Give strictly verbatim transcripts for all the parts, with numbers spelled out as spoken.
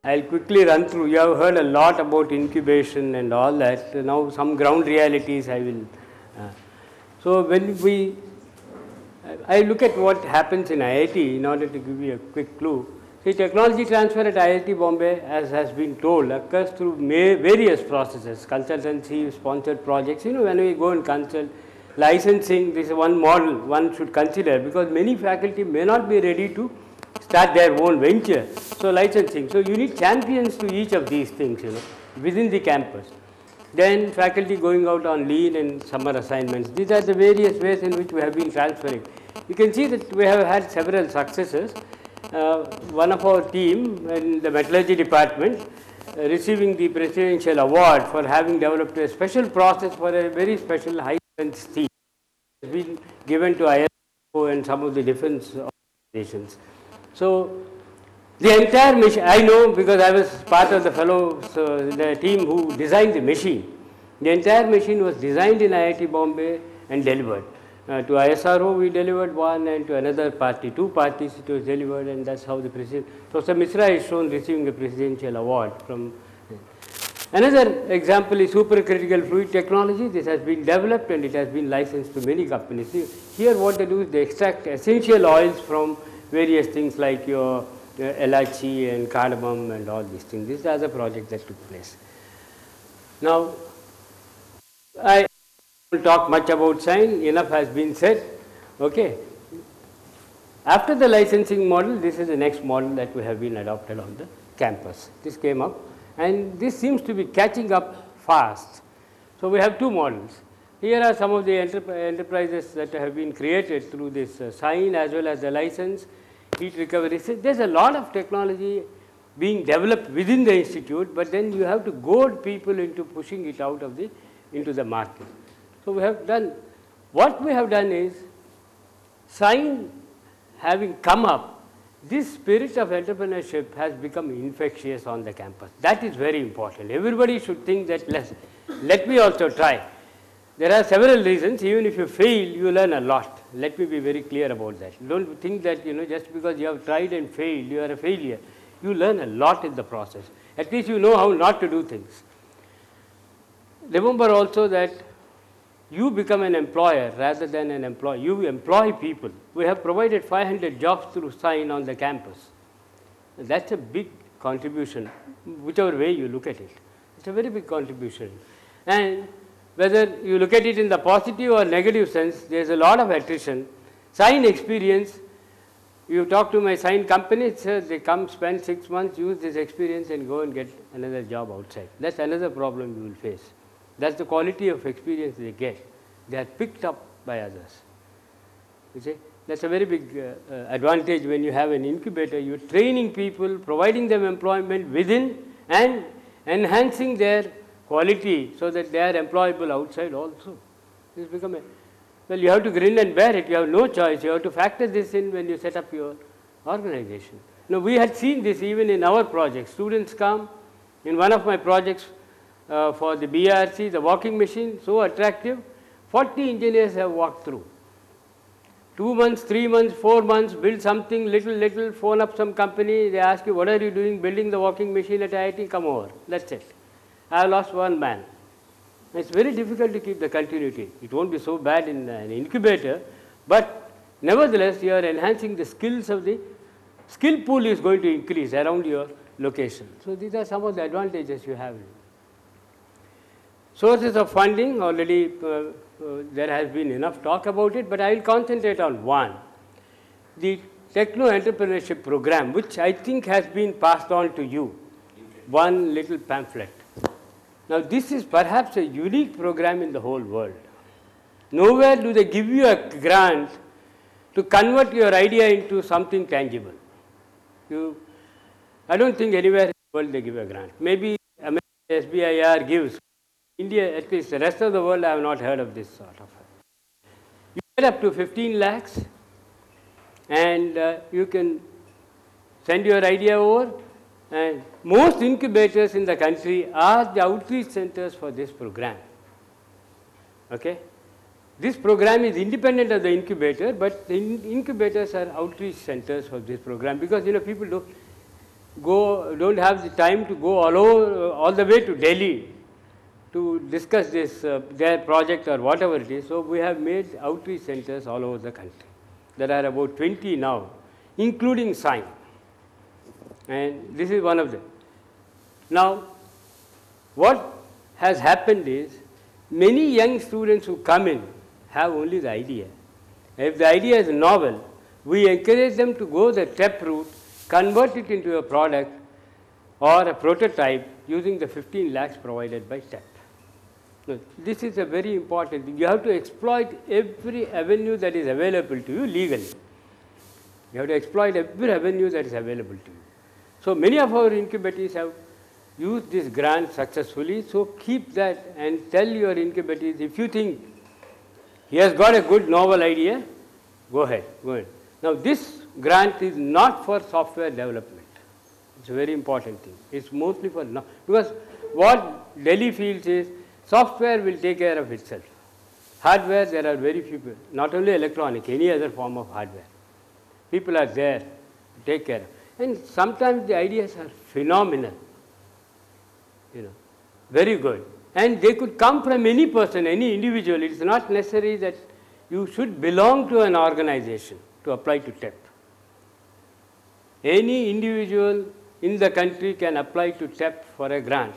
I'll quickly run through. You have heard a lot about incubation and all that. Now some ground realities I will. Uh, so when we, I look at what happens in I I T in order to give you a quick clue. See, technology transfer at I I T Bombay, as has been told, occurs through various processes, consultancy, sponsored projects. You know, when we go and consult, licensing, this is one model one should consider, because many faculty may not be ready to start their own venture. So licensing. So you need champions to each of these things, you know, within the campus. Then faculty going out on leave and summer assignments. These are the various ways in which we have been transferring. You can see that we have had several successes. Uh, one of our team in the metallurgy department uh, receiving the presidential award for having developed a special process for a very special high strength steel. It has been given to I S O and some of the defense organizations. So the entire machine, I know because I was part of the fellows, uh, the team who designed the machine. The entire machine was designed in I I T Bombay and delivered. Uh, to I S R O we delivered one, and to another party, two parties it was delivered, and that's how the president. Professor Misra is shown receiving a presidential award from. Another example is supercritical fluid technology. This has been developed and it has been licensed to many companies. Here what they do is they extract essential oils from various things like your uh, L eighteen and cardamom and all these things. These are the projects that took place. Now, I will talk much about science, enough has been said. Okay. After the licensing model, this is the next model that we have been adopted on the campus. This came up and this seems to be catching up fast. So we have two models. Here are some of the enter enterprises that have been created through this uh, sign as well as the license, heat recovery. There is a lot of technology being developed within the institute, but then you have to goad people into pushing it out of the into the market. So we have done, what we have done is, sign having come up, this spirit of entrepreneurship has become infectious on the campus. That is very important. Everybody should think that let let me also try. There are several reasons. Even if you fail, you learn a lot. Let me be very clear about that. Don't think that, you know, just because you have tried and failed, you are a failure. You learn a lot in the process. At least you know how not to do things. Remember also that you become an employer rather than an employee. You employ people. We have provided five hundred jobs through sign on the campus. That's a big contribution, whichever way you look at it. It's a very big contribution. And whether you look at it in the positive or negative sense, there is a lot of attrition. Sign experience, you talk to my sign companies, uh, they come spend six months, use this experience and go and get another job outside. That's another problem you will face. That's the quality of experience they get. They are picked up by others. You see, that's a very big uh, uh, advantage when you have an incubator. You're training people, providing them employment within and enhancing their quality so that they are employable outside also. This become a, well, you have to grin and bear it. You have no choice. You have to factor this in when you set up your organization. Now, we had seen this even in our projects. Students come in one of my projects uh, for the B R C, the walking machine, so attractive. forty engineers have walked through. Two months, three months, four months, build something little, little, phone up some company. They ask you, what are you doing? Building the walking machine at I I T? Come over. That's it. I have lost one man. It's very difficult to keep the continuity. It won't be so bad in an incubator, but nevertheless, you are enhancing the skills of the skill pool is going to increase around your location. So these are some of the advantages you have. Sources of funding, already uh, uh, there has been enough talk about it, but I will concentrate on one. The Techno Entrepreneurship Program, which I think has been passed on to you, one little pamphlet. Now, this is perhaps a unique program in the whole world. Nowhere do they give you a grant to convert your idea into something tangible. You, I don't think anywhere in the world they give a grant. Maybe America, S B I R gives. India, at least the rest of the world, I have not heard of this sort of. You get up to fifteen lakhs and uh, you can send your idea over. And most incubators in the country are the outreach centers for this program. Okay? This program is independent of the incubator, but the in incubators are outreach centers for this program because, you know, people do. go, don't have the time to go all over, all the way to Delhi to discuss this, uh, their project or whatever it is. So we have made outreach centers all over the country. There are about twenty now, including Science. And this is one of them. Now, what has happened is, many young students who come in have only the idea. If the idea is novel, we encourage them to go the T E P route, convert it into a product or a prototype using the fifteen lakhs provided by T E P. Now, this is a very important thing. You have to exploit every avenue that is available to you legally. You have to exploit every avenue that is available to you. So many of our incubators have used this grant successfully. So keep that and tell your incubators, if you think he has got a good novel idea, go ahead, go ahead. Now this grant is not for software development. It's a very important thing. It's mostly for, no, because what Delhi feels is, software will take care of itself. Hardware, there are very few people, not only electronic, any other form of hardware. People are there to take care of. And sometimes the ideas are phenomenal, you know, very good. And they could come from any person, any individual. It's not necessary that you should belong to an organization to apply to T E P. Any individual in the country can apply to T E P for a grant.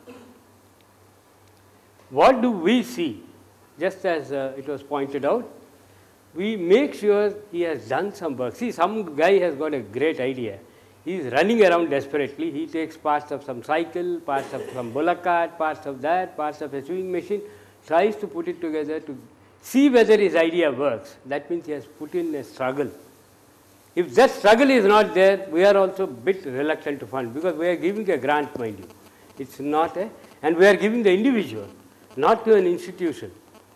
What do we see? Just as uh, it was pointed out, we make sure he has done some work. See, some guy has got a great idea. He is running around desperately. He takes parts of some cycle, parts of some bullock cart, parts of that, parts of a sewing machine, tries to put it together to see whether his idea works. That means he has put in a struggle. If that struggle is not there, we are also a bit reluctant to fund, because we are giving a grant, mind you. It's not a, and we are giving the individual, not to an institution.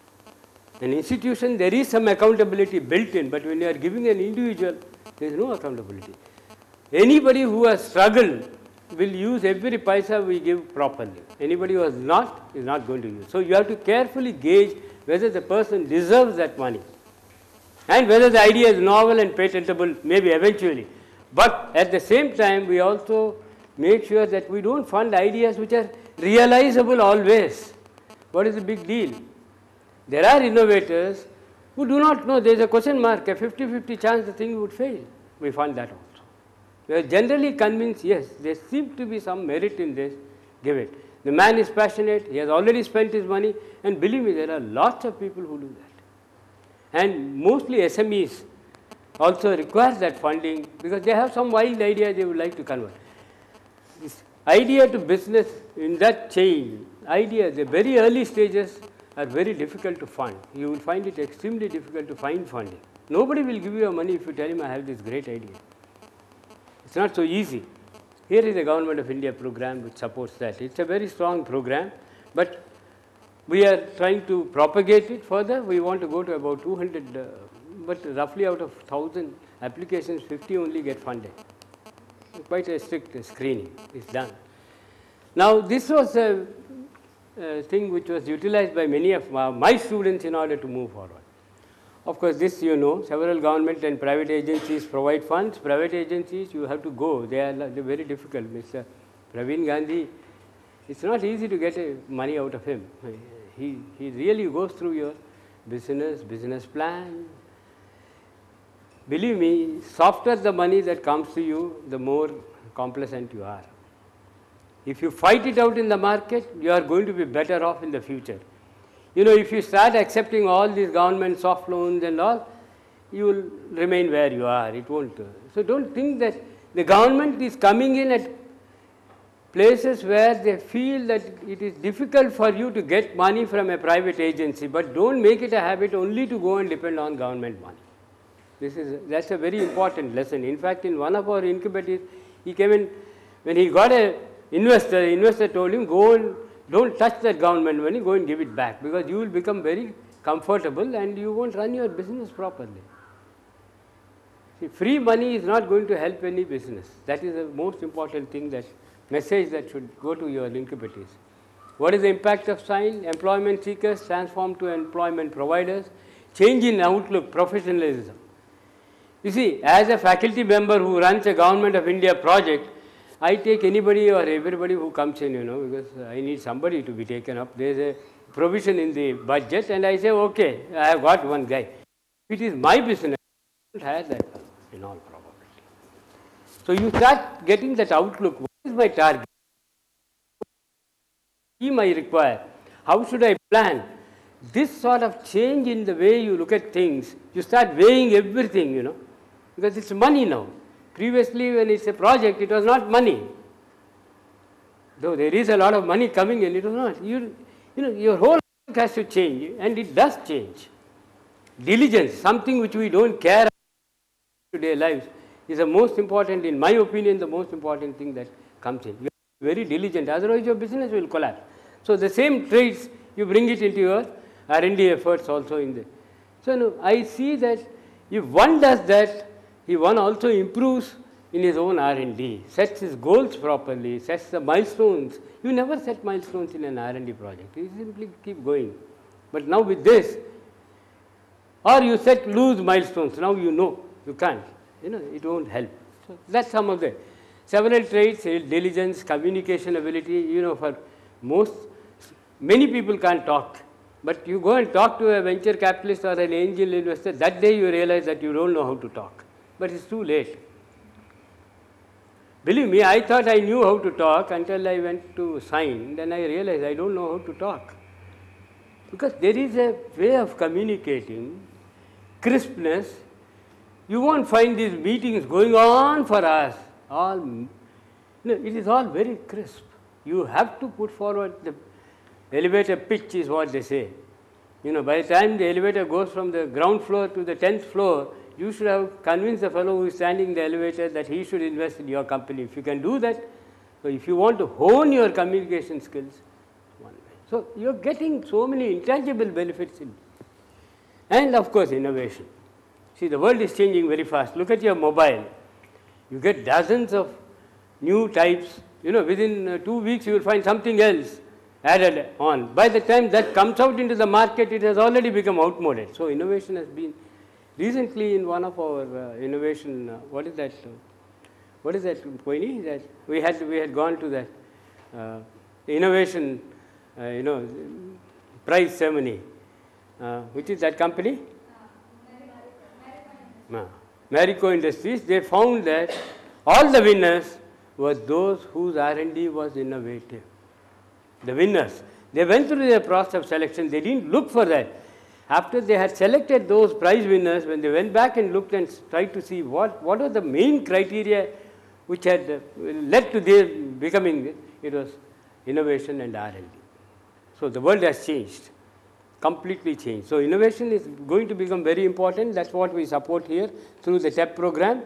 An institution, there is some accountability built in, but when you are giving an individual, there is no accountability. Anybody who has struggled will use every paisa we give properly. Anybody who has not, is not going to use. So you have to carefully gauge whether the person deserves that money, and whether the idea is novel and patentable, maybe eventually. But at the same time, we also make sure that we don't fund ideas which are realizable always. What is the big deal? There are innovators who do not know, there is a question mark, a fifty fifty chance the thing would fail. We fund that also. We are generally convinced, yes, there seems to be some merit in this, give it. The man is passionate, he has already spent his money, and believe me, there are lots of people who do that. And mostly S M Es also require that funding, because they have some wild idea they would like to convert. This idea to business in that chain, idea, the very early stages are very difficult to fund. You will find it extremely difficult to find funding. Nobody will give you money if you tell him I have this great idea. It's not so easy. Here is a Government of India program which supports that. It's a very strong program, but we are trying to propagate it further. We want to go to about two hundred, uh, but roughly out of one thousand applications, fifty only get funded. Quite a strict screening is done. Now, this was a, a thing which was utilized by many of my, my students in order to move forward. Of course, this you know, several government and private agencies provide funds. Private agencies, you have to go. They are they're very difficult. Mister Praveen Gandhi, it's not easy to get uh, money out of him. He, he really goes through your business, business plan. Believe me, softer the money that comes to you, the more complacent you are. If you fight it out in the market, you are going to be better off in the future. You know, if you start accepting all these government soft loans and all, you will remain where you are. It won't. So don't think that the government is coming in at places where they feel that it is difficult for you to get money from a private agency, but don't make it a habit only to go and depend on government money. This is, that's a very important lesson. In fact, in one of our incubators, he came in, when he got an investor, the investor told him, go and don't touch that government money, go and give it back, because you will become very comfortable and you won't run your business properly. See, free money is not going to help any business. That is the most important thing, that message that should go to your incubators. What is the impact of science? Employment seekers transform to employment providers, change in outlook, professionalism. You see, as a faculty member who runs a Government of India project, I take anybody or everybody who comes in, you know, because I need somebody to be taken up. There is a provision in the budget, and I say, okay, I have got one guy. If it is my business, I don't have that in all probability. So you start getting that outlook. What is my target? What team I require? How should I plan? This sort of change in the way you look at things, you start weighing everything, you know, because it's money now. Previously, when it's a project, it was not money. Though there is a lot of money coming in, it was not. You, you know, your whole life has to change, and it does change. Diligence, something which we don't care about in today's lives, is the most important, in my opinion, the most important thing that comes in. You have to be very diligent, otherwise your business will collapse. So the same traits, you bring it into your R and D efforts also in the. So no, I see that if one does that, if one also improves in his own R and D, sets his goals properly, sets the milestones. You never set milestones in an R and D project. You simply keep going. But now with this, or you set loose milestones. Now you know you can't. You know it won't help. So that's some of the several traits: diligence, communication ability. You know, for most many people can't talk. But you go and talk to a venture capitalist or an angel investor, that day you realize that you don't know how to talk. But it's too late. Believe me, I thought I knew how to talk until I went to sign. Then I realized I don't know how to talk. Because there is a way of communicating, crispness. You won't find these meetings going on for us. All, no, it is all very crisp. You have to put forward the elevator pitch is what they say. You know, by the time the elevator goes from the ground floor to the tenth floor, you should have convinced the fellow who is standing in the elevator that he should invest in your company. If you can do that, so if you want to hone your communication skills, one way. So you are getting so many intangible benefits in. And of course, innovation. See, the world is changing very fast. Look at your mobile. You get dozens of new types. You know, within uh, two weeks you will find something else added on. By the time that comes out into the market, it has already become outmoded. So innovation has been, recently in one of our uh, innovation, uh, what is that, uh, what is that, Koini, that we had, we had gone to that uh, innovation, uh, you know, prize ceremony. Uh, which is that company? Uh, Marico Industries. They found that all the winners were those whose R and D was innovative. The winners. They went through the process of selection. They didn't look for that. After they had selected those prize winners, when they went back and looked and tried to see what, what were the main criteria which had uh, led to their becoming, it was innovation and R and D. So the world has changed, completely changed. So innovation is going to become very important. That's what we support here through the T E P program.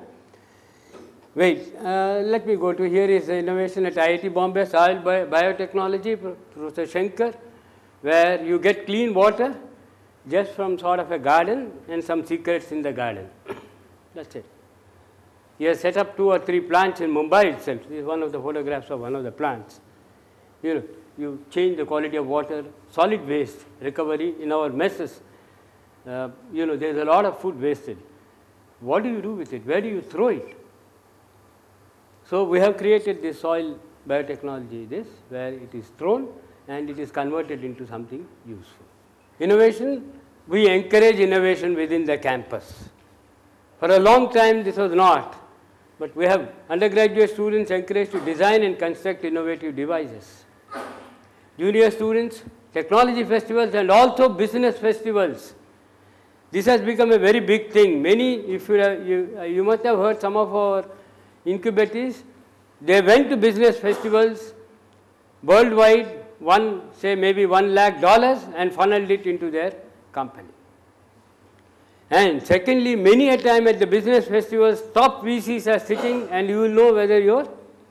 Wait, uh, let me go to here is innovation at I I T Bombay, soil Bio biotechnology, Professor Shankar, where you get clean water just from sort of a garden and some secrets in the garden. That's it. He has set up two or three plants in Mumbai itself. This is one of the photographs of one of the plants. You know, you change the quality of water, solid waste recovery in our messes. Uh, you know, there is a lot of food wasted. What do you do with it? Where do you throw it? So we have created this soil biotechnology, this, where it is thrown and it is converted into something useful. Innovation, we encourage innovation within the campus. For a long time this was not, but we have undergraduate students encouraged to design and construct innovative devices. Junior students, technology festivals and also business festivals. This has become a very big thing. Many, if you, have, you, you must have heard some of our incubators, they went to business festivals worldwide, one, say maybe one lakh dollars and funneled it into their company. And secondly, many a time at the business festivals, top V Cs are sitting and you will know whether your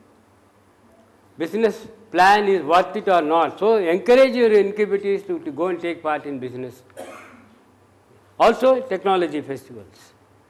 business plan is worth it or not. So encourage your incubators to, to go and take part in business. Also technology festivals.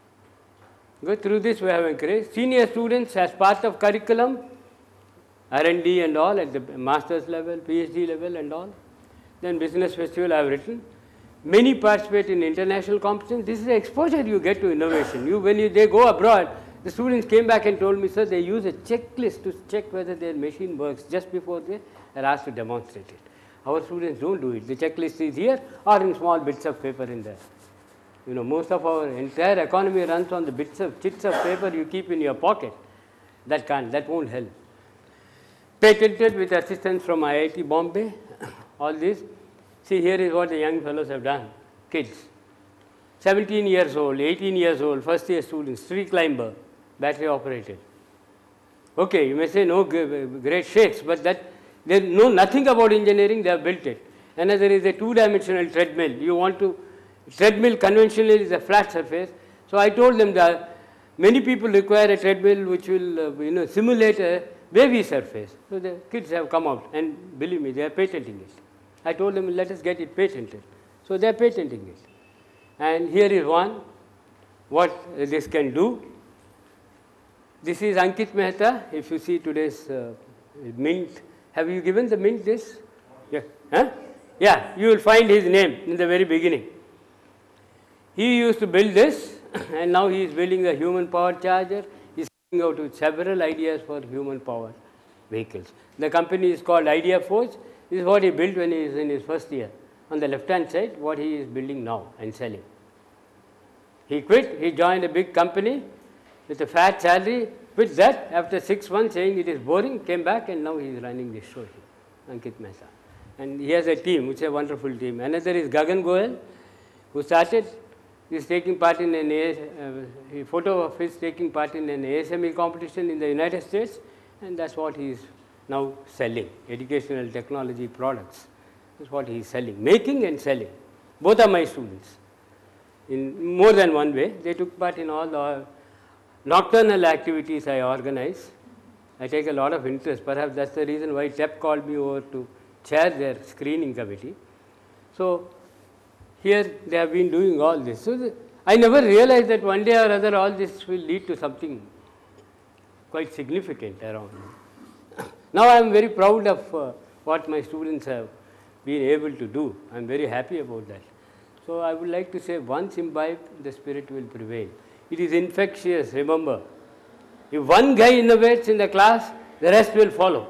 Go through this we have encouraged. Senior students as part of curriculum, R and D and all at the master's level, PhD level and all. Then business festival I have written. Many participate in international competitions. This is the exposure you get to innovation. You, when you, they go abroad, The students came back and told me, sir, they use a checklist to check whether their machine works just before they are asked to demonstrate it. Our students don't do it. The checklist is here or in small bits of paper in there. You know, most of our entire economy runs on the bits of chits of paper you keep in your pocket. That can't, that won't help. Patented with assistance from I I T Bombay, all this. See, here is what the young fellows have done, kids. seventeen years old, eighteen years old, first year students, tree climber, battery operated. Okay, you may say no great shakes, but that they know nothing about engineering, they have built it. Another is a two-dimensional treadmill. You want to, treadmill conventionally is a flat surface. So I told them that many people require a treadmill which will uh, you know, simulate a wavy surface. So the kids have come out and believe me, they are patenting it. I told them, let us get it patented. So they are patenting it. And here is one, what this can do. This is Ankit Mehta. If you see today's uh, mint, have you given the mint this? Yeah. Huh? Yeah, you will find his name in the very beginning. He used to build this, and now he is building a human power charger. He is coming out with several ideas for human power vehicles. The company is called Idea Force. This is what he built when he is in his first year. On the left hand side, what he is building now and selling. He quit, he joined a big company with a fat salary, quit that after six months saying it is boring, came back and now he is running this show here, Ankit Mehta. And he has a team, which is a wonderful team. Another is Gagan Goel, who started, he is taking part in an A S, uh, a photo of his taking part in an A S M E competition in the United States, and that's what he is now selling, educational technology products. That's what he is selling, making and selling. Both are my students. In more than one way, they took part in all the nocturnal activities I organize. I take a lot of interest. Perhaps that's the reason why T E P called me over to chair their screening committee. So here they have been doing all this. So the, I never realized that one day or other all this will lead to something quite significant around me. Now I am very proud of uh, what my students have been able to do. I am very happy about that. So I would like to say, once imbibed, the spirit will prevail. It is infectious, remember. If one guy innovates in the class, the rest will follow.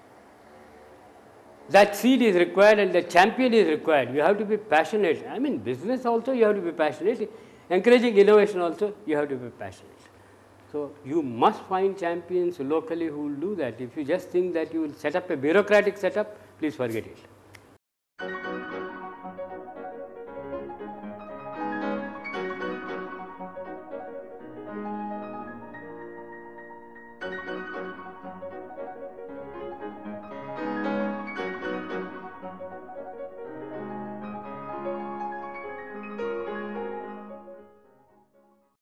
That seed is required and the champion is required. You have to be passionate. I mean, business also you have to be passionate. Encouraging innovation also, you have to be passionate. So you must find champions locally who will do that. If you just think that you will set up a bureaucratic setup, please forget it.